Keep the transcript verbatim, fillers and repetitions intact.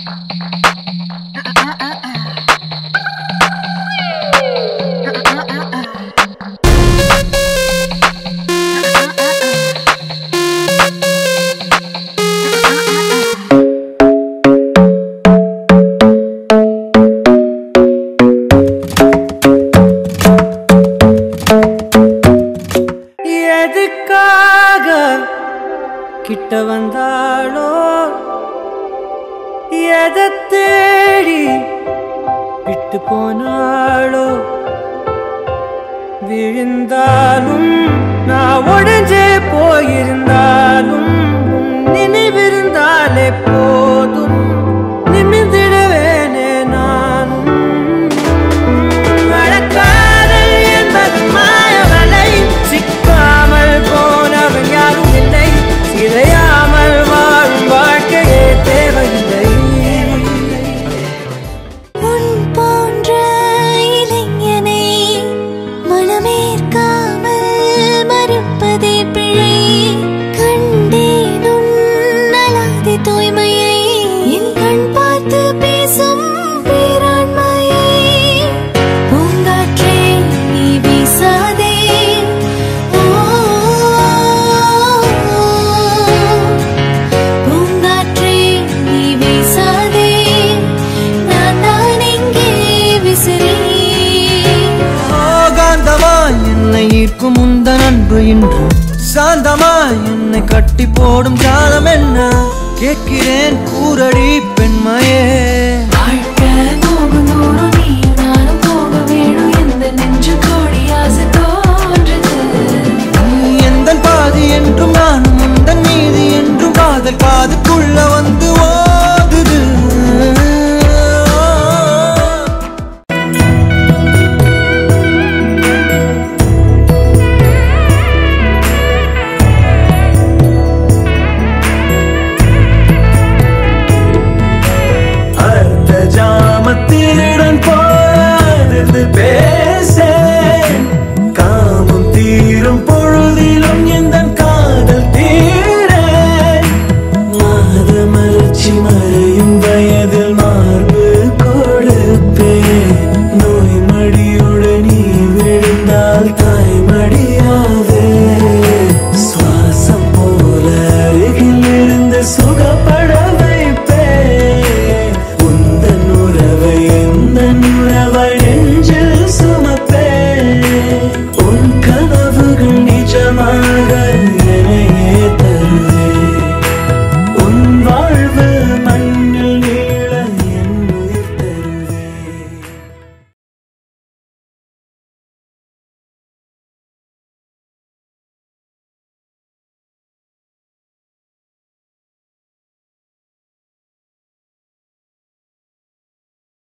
கிட்ட வந்தாளோ எதை தேடி விட்டு போனாளோ விழுந்தாலும் நான் உடைஞ்சே போயிருந்தாலும் நினைவிருந்தாலே போதும் நிமிர்ந்திடவேனே நானும் நடக்காதல் என்பது மாயவலை சிக்காமல் போனவன் யாரும் இல்லை சிதையாமல் வாழும் வாழ்க்கையே தேவையில்லை உன் போன்ற இளைஞனை மனமேற்காமல் மறுப்பதே பிழை கண்டேனும் நலாதி தூய்மையை என் கண் பார்த்து பேசும் பேராண்மையை பூங்காற்றே நீ வீசாதே ஈர்க்கும் உந்தன் அன்பு இன்று சாந்தமா என்னை கட்டி போடும் காலம் என்ன கேட்கிறேன் கூரடி பெண்மையே எந்தன் பாதி என்றும் நானும் உந்தன் மீதி என்றும் காதல் காதுக்குள்ள வந்து ஓதுது சுகப்பட வைப்பே உந்தன் உறவை எந்த உறவை